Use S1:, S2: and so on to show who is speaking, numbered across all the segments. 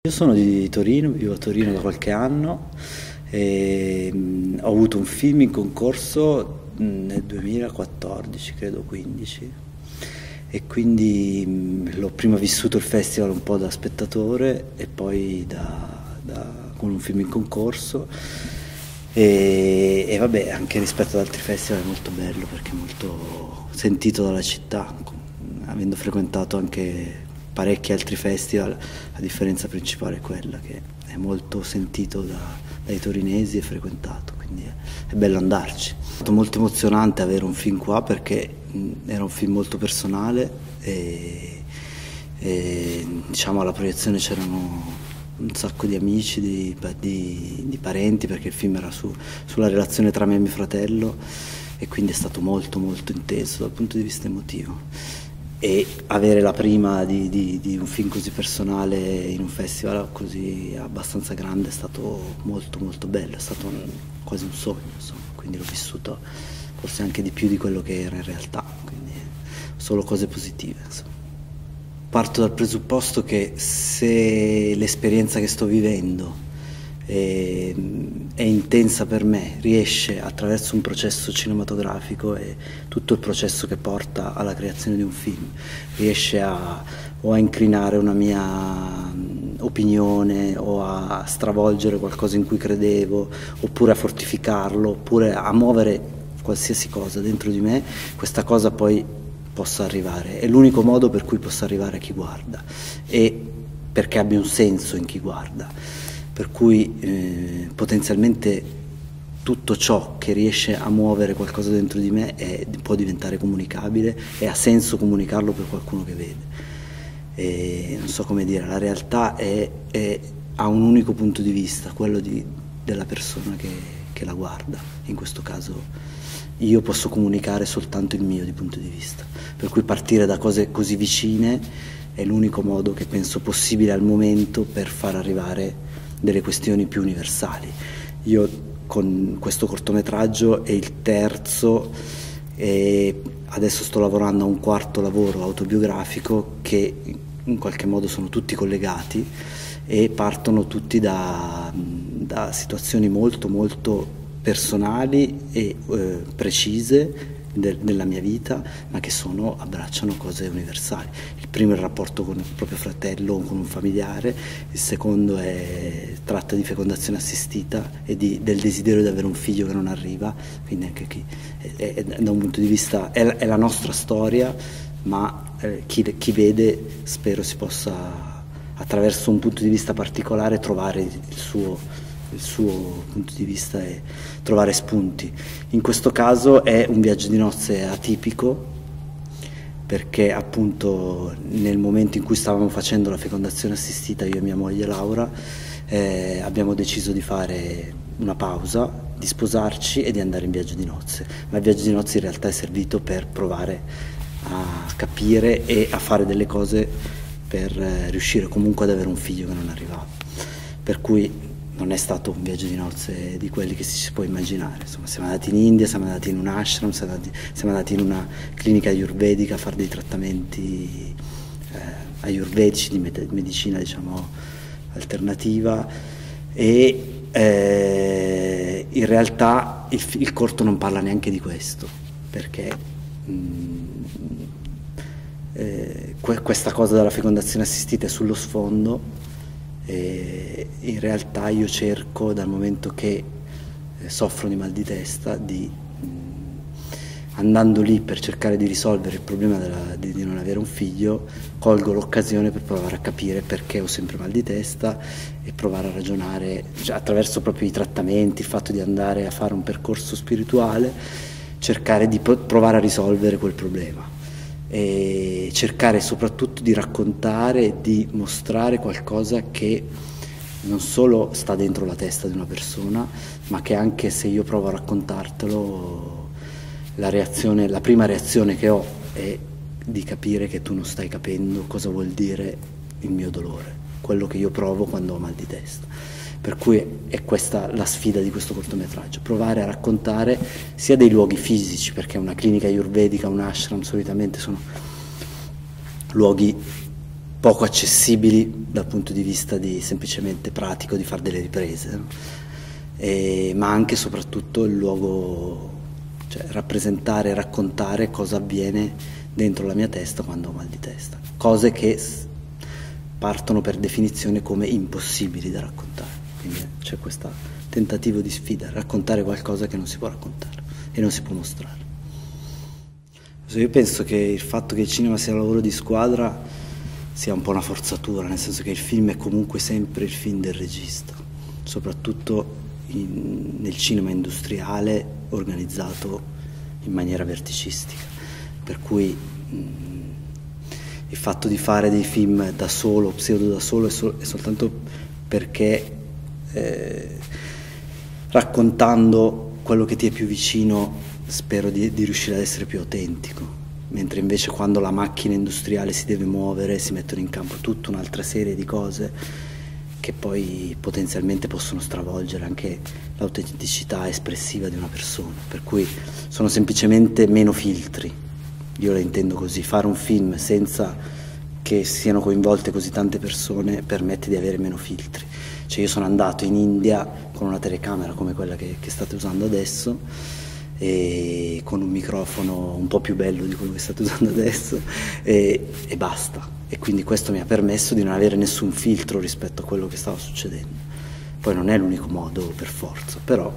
S1: Io sono di Torino, vivo a Torino da qualche anno e ho avuto un film in concorso nel 2014, credo 15, e quindi l'ho prima vissuto il festival un po' da spettatore e poi con un film in concorso e vabbè, anche rispetto ad altri festival è molto bello perché è molto sentito dalla città, avendo frequentato anche parecchi altri festival. La differenza principale è quella che è molto sentito dai torinesi e frequentato, quindi è bello andarci. È stato molto emozionante avere un film qua perché era un film molto personale e diciamo alla proiezione c'erano un sacco di amici, di parenti, perché il film era sulla relazione tra me e mio fratello e quindi è stato molto molto inteso dal punto di vista emotivo. E avere la prima di un film così personale in un festival così abbastanza grande è stato molto molto bello, è stato quasi un sogno, insomma, quindi l'ho vissuto forse anche di più di quello che era in realtà, quindi solo cose positive, insomma. Parto dal presupposto che se l'esperienza che sto vivendo è intensa per me, riesce attraverso un processo cinematografico e tutto il processo che porta alla creazione di un film, riesce o a incrinare una mia opinione o a stravolgere qualcosa in cui credevo, oppure a fortificarlo, oppure a muovere qualsiasi cosa dentro di me, questa cosa poi possa arrivare, è l'unico modo per cui possa arrivare a chi guarda e perché abbia un senso in chi guarda, per cui potenzialmente tutto ciò che riesce a muovere qualcosa dentro di me può diventare comunicabile e ha senso comunicarlo per qualcuno che vede. E non so come dire, la realtà ha un unico punto di vista, quello della persona che la guarda. In questo caso io posso comunicare soltanto il mio punto di vista, per cui partire da cose così vicine è l'unico modo che penso possibile al momento per far arrivare delle questioni più universali. Io con questo cortometraggio è il terzo e adesso sto lavorando a un quarto lavoro autobiografico che in qualche modo sono tutti collegati e partono tutti da situazioni molto molto personali e precise della mia vita, ma che abbracciano cose universali. Il primo è il rapporto con il proprio fratello o con un familiare, il secondo tratta di fecondazione assistita e del desiderio di avere un figlio che non arriva, quindi anche qui da un punto di vista è la nostra storia, ma chi vede spero si possa attraverso un punto di vista particolare trovare il suo punto di vista e trovare spunti. In questo caso è un viaggio di nozze atipico perché appunto nel momento in cui stavamo facendo la fecondazione assistita io e mia moglie Laura abbiamo deciso di fare una pausa, di sposarci e di andare in viaggio di nozze, ma il viaggio di nozze in realtà è servito per provare a capire e a fare delle cose per riuscire comunque ad avere un figlio che non arrivava, per cui non è stato un viaggio di nozze di quelli che si può immaginare. Insomma, siamo andati in India, siamo andati in un ashram, siamo andati in una clinica ayurvedica a fare dei trattamenti ayurvedici di medicina, diciamo, alternativa e in realtà il corto non parla neanche di questo, perché questa cosa della fecondazione assistita è sullo sfondo. E in realtà io cerco, dal momento che soffro di mal di testa, andando lì per cercare di risolvere il problema di non avere un figlio, colgo l'occasione per provare a capire perché ho sempre mal di testa e provare a ragionare attraverso proprio i trattamenti, il fatto di andare a fare un percorso spirituale, cercare di provare a risolvere quel problema e cercare soprattutto di raccontare e di mostrare qualcosa che non solo sta dentro la testa di una persona, ma che anche se io provo a raccontartelo, la prima reazione che ho è di capire che tu non stai capendo cosa vuol dire il mio dolore, quello che io provo quando ho mal di testa. Per cui è questa la sfida di questo cortometraggio, provare a raccontare sia dei luoghi fisici, perché una clinica ayurvedica, un ashram solitamente sono luoghi poco accessibili dal punto di vista di semplicemente pratico di fare delle riprese, no? Ma anche e soprattutto il luogo, cioè rappresentare, raccontare cosa avviene dentro la mia testa quando ho mal di testa, cose che partono per definizione come impossibili da raccontare, quindi c'è questo tentativo di sfida, raccontare qualcosa che non si può raccontare e non si può mostrare. Io penso che il fatto che il cinema sia un lavoro di squadra sia un po' una forzatura, nel senso che il film è comunque sempre il film del regista, soprattutto nel cinema industriale organizzato in maniera verticistica, per cui il fatto di fare dei film da solo, pseudo da solo, è soltanto perché raccontando quello che ti è più vicino spero di riuscire ad essere più autentico, mentre invece quando la macchina industriale si deve muovere si mettono in campo tutta un'altra serie di cose che poi potenzialmente possono stravolgere anche l'autenticità espressiva di una persona, per cui sono semplicemente meno filtri, io la intendo così. Fare un film senza che siano coinvolte così tante persone permette di avere meno filtri. Cioè io sono andato in India con una telecamera come quella che state usando adesso e con un microfono un po' più bello di quello che state usando adesso e basta, e quindi questo mi ha permesso di non avere nessun filtro rispetto a quello che stava succedendo. Poi non è l'unico modo per forza, però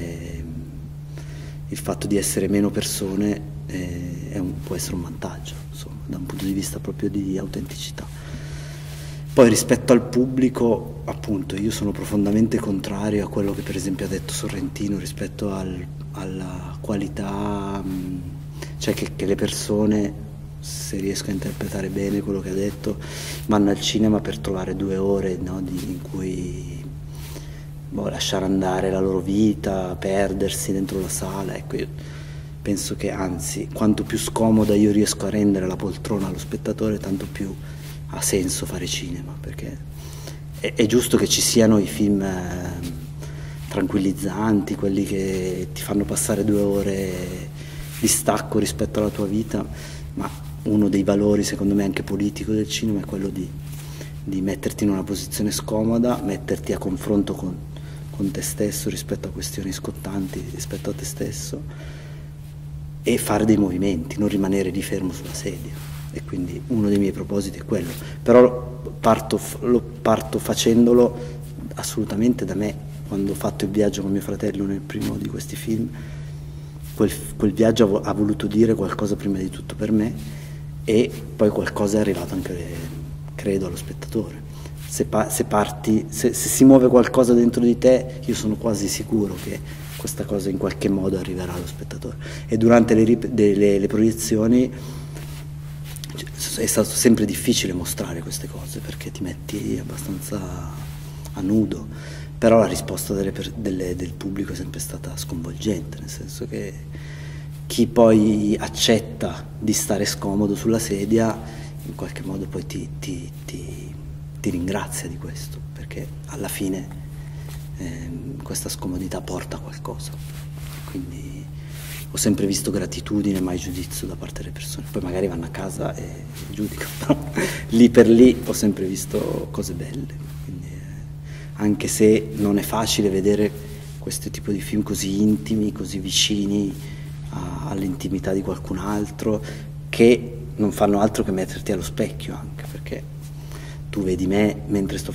S1: il fatto di essere meno persone può essere un vantaggio, insomma, da un punto di vista proprio di autenticità. Poi rispetto al pubblico, appunto, io sono profondamente contrario a quello che per esempio ha detto Sorrentino rispetto alla qualità, cioè che le persone, se riesco a interpretare bene quello che ha detto, vanno al cinema per trovare 2 ore, no, in cui lasciare andare la loro vita, perdersi dentro la sala. Ecco, io penso che anzi, quanto più scomoda io riesco a rendere la poltrona allo spettatore, tanto più ha senso fare cinema, perché è giusto che ci siano i film tranquillizzanti, quelli che ti fanno passare 2 ore di stacco rispetto alla tua vita, ma uno dei valori secondo me anche politico del cinema è quello di metterti in una posizione scomoda, metterti a confronto con te stesso rispetto a questioni scottanti, rispetto a te stesso, e fare dei movimenti, non rimanere lì fermo sulla sedia. E quindi uno dei miei propositi è quello, però parto facendolo assolutamente da me. Quando ho fatto il viaggio con mio fratello nel primo di questi film, quel viaggio ha voluto dire qualcosa prima di tutto per me, e poi qualcosa è arrivato anche, credo, allo spettatore. Se si muove qualcosa dentro di te, io sono quasi sicuro che questa cosa in qualche modo arriverà allo spettatore. E durante le proiezioni è stato sempre difficile mostrare queste cose perché ti metti abbastanza a nudo, però la risposta del pubblico è sempre stata sconvolgente, nel senso che chi poi accetta di stare scomodo sulla sedia in qualche modo poi ti ringrazia di questo, perché alla fine questa scomodità porta a qualcosa. Quindi ho sempre visto gratitudine, mai giudizio da parte delle persone. Poi magari vanno a casa e giudicano, però lì per lì ho sempre visto cose belle. Quindi, anche se non è facile vedere questo tipo di film così intimi, così vicini all'intimità di qualcun altro, che non fanno altro che metterti allo specchio anche, perché tu vedi me mentre sto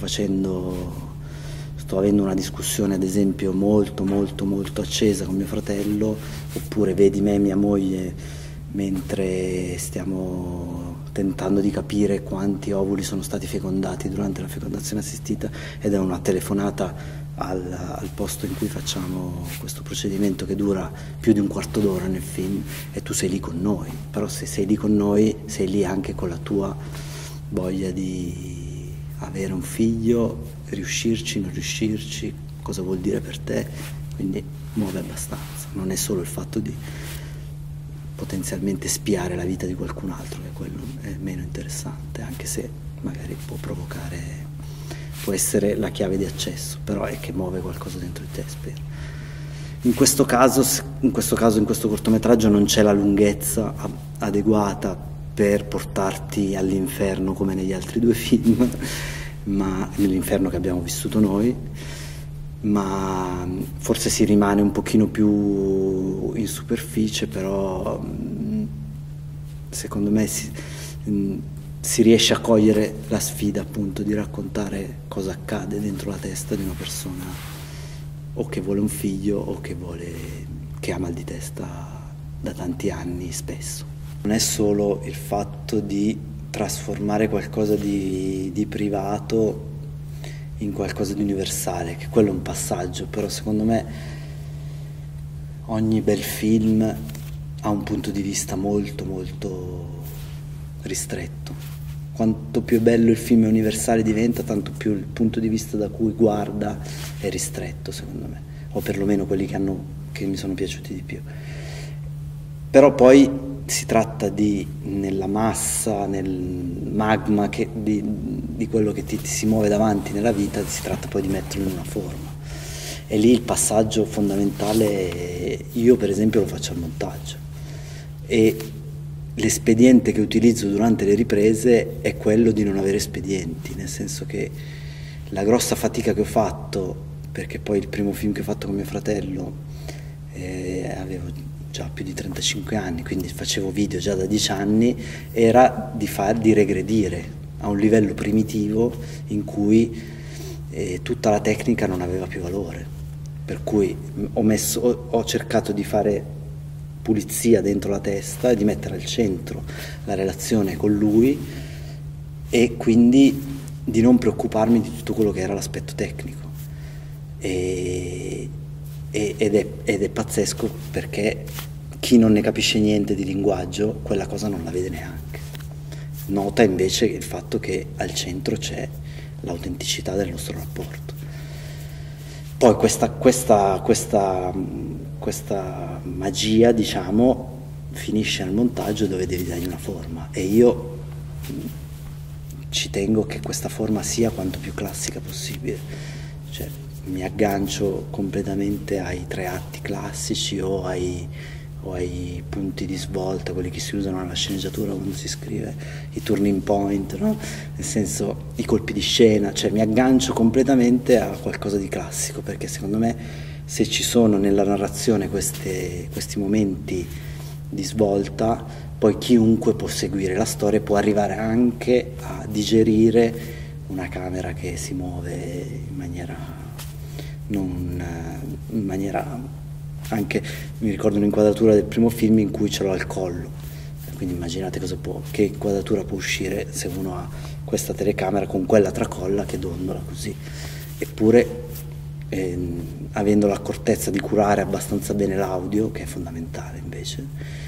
S1: avendo una discussione ad esempio molto accesa con mio fratello, oppure vedi me e mia moglie mentre stiamo tentando di capire quanti ovuli sono stati fecondati durante la fecondazione assistita, ed è una telefonata al posto in cui facciamo questo procedimento che dura più di un quarto d'ora nel film, e tu sei lì con noi. Però se sei lì con noi sei lì anche con la tua voglia di avere un figlio, riuscirci, non riuscirci, cosa vuol dire per te, quindi muove abbastanza. Non è solo il fatto di potenzialmente spiare la vita di qualcun altro, che quello è meno interessante, anche se magari può essere la chiave di accesso, però è che muove qualcosa dentro di te, spero. In questo caso, in questo cortometraggio non c'è la lunghezza adeguata per portarti all'inferno come negli altri due film, ma nell'inferno che abbiamo vissuto noi, ma forse si rimane un pochino più in superficie, però secondo me si riesce a cogliere la sfida appunto di raccontare cosa accade dentro la testa di una persona o che vuole un figlio o che ha mal di testa da tanti anni spesso. Non è solo il fatto di trasformare qualcosa di privato in qualcosa di universale, che quello è un passaggio, però secondo me ogni bel film ha un punto di vista molto molto ristretto. Quanto più bello il film universale diventa, tanto più il punto di vista da cui guarda è ristretto, secondo me, o perlomeno quelli che mi sono piaciuti di più. Però poi si tratta nella massa, nel magma di quello che ti si muove davanti nella vita, si tratta poi di metterlo in una forma. E lì il passaggio fondamentale, io per esempio lo faccio al montaggio, e l'espediente che utilizzo durante le riprese è quello di non avere espedienti, nel senso che la grossa fatica che ho fatto, perché poi il primo film che ho fatto con mio fratello avevo già più di 35 anni, quindi facevo video già da 10 anni, era di regredire a un livello primitivo in cui tutta la tecnica non aveva più valore, per cui ho cercato di fare pulizia dentro la testa e di mettere al centro la relazione con lui e quindi di non preoccuparmi di tutto quello che era l'aspetto tecnico. Ed è pazzesco, perché chi non ne capisce niente di linguaggio quella cosa non la vede neanche, nota invece il fatto che al centro c'è l'autenticità del nostro rapporto. Poi questa magia, diciamo, finisce al montaggio, dove devi dargli una forma, e io ci tengo che questa forma sia quanto più classica possibile, cioè mi aggancio completamente ai 3 atti classici o ai punti di svolta, quelli che si usano nella sceneggiatura quando si scrive, i turning point, no? Nel senso, i colpi di scena, cioè mi aggancio completamente a qualcosa di classico, perché secondo me se ci sono nella narrazione questi momenti di svolta, poi chiunque può seguire la storia, può arrivare anche a digerire una camera che si muove in maniera anche, mi ricordo un'inquadratura del primo film in cui ce l'ho al collo, quindi immaginate che inquadratura può uscire se uno ha questa telecamera con quella tracolla che dondola così. Eppure avendo l'accortezza di curare abbastanza bene l'audio, che è fondamentale invece,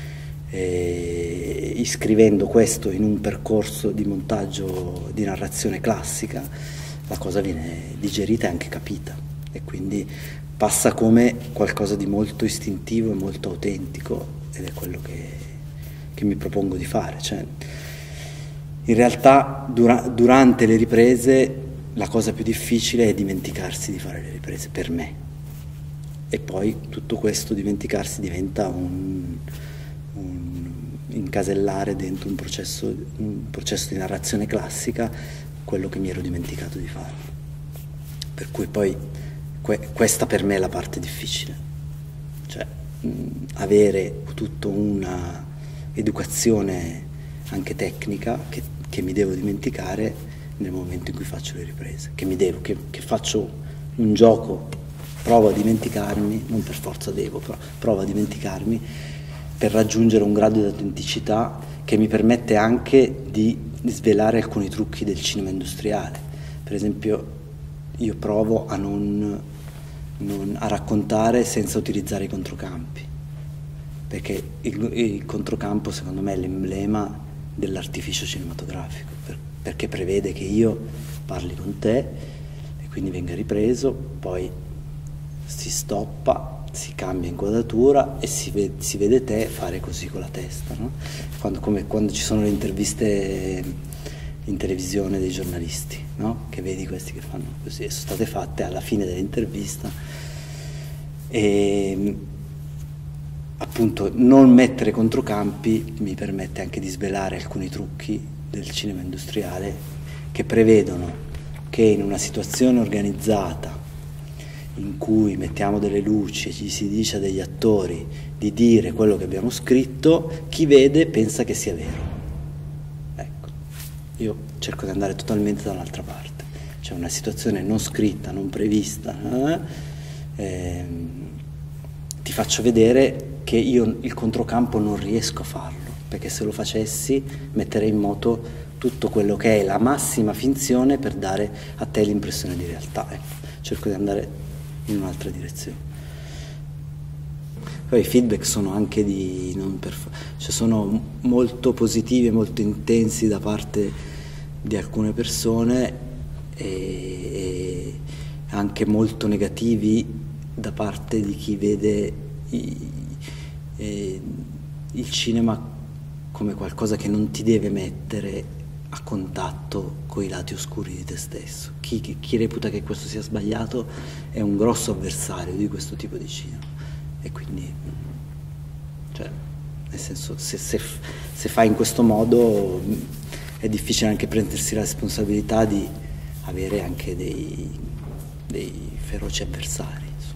S1: iscrivendo questo in un percorso di montaggio di narrazione classica, la cosa viene digerita e anche capita, e quindi passa come qualcosa di molto istintivo e molto autentico, ed è quello che mi propongo di fare. Cioè, in realtà durante le riprese la cosa più difficile è dimenticarsi di fare le riprese, per me, e poi tutto questo dimenticarsi diventa un incasellare dentro un processo di narrazione classica quello che mi ero dimenticato di fare, per cui poi questa per me è la parte difficile, cioè avere tutta una educazione anche tecnica che mi devo dimenticare nel momento in cui faccio le riprese, che faccio un gioco, provo a dimenticarmi, non per forza devo, però provo a dimenticarmi per raggiungere un grado di autenticità che mi permette anche di svelare alcuni trucchi del cinema industriale. Per esempio, io provo a a raccontare senza utilizzare i controcampi, perché il controcampo secondo me è l'emblema dell'artificio cinematografico, perché prevede che io parli con te e quindi venga ripreso, poi si stoppa, si cambia inquadratura e si vede te fare così con la testa, no? Come quando ci sono le interviste in televisione dei giornalisti, no? Che vedi questi che fanno così, sono state fatte alla fine dell'intervista, e appunto non mettere controcampi mi permette anche di svelare alcuni trucchi del cinema industriale che prevedono che in una situazione organizzata in cui mettiamo delle luci e ci si dice degli attori di dire quello che abbiamo scritto, chi vede pensa che sia vero. Ecco, io cerco di andare totalmente dall'altra parte, cioè una situazione non scritta, non prevista, ti faccio vedere che io il controcampo non riesco a farlo, perché se lo facessi metterei in moto tutto quello che è la massima finzione per dare a te l'impressione di realtà. Ecco, cerco di andare in un'altra direzione. Poi i feedback sono anche cioè sono molto positivi e molto intensi da parte di alcune persone e anche molto negativi da parte di chi vede il cinema come qualcosa che non ti deve mettere a contatto con i lati oscuri di te stesso. Chi reputa che questo sia sbagliato è un grosso avversario di questo tipo di cinema, e quindi, cioè, nel senso, se fai in questo modo è difficile anche prendersi la responsabilità di avere anche dei feroci avversari.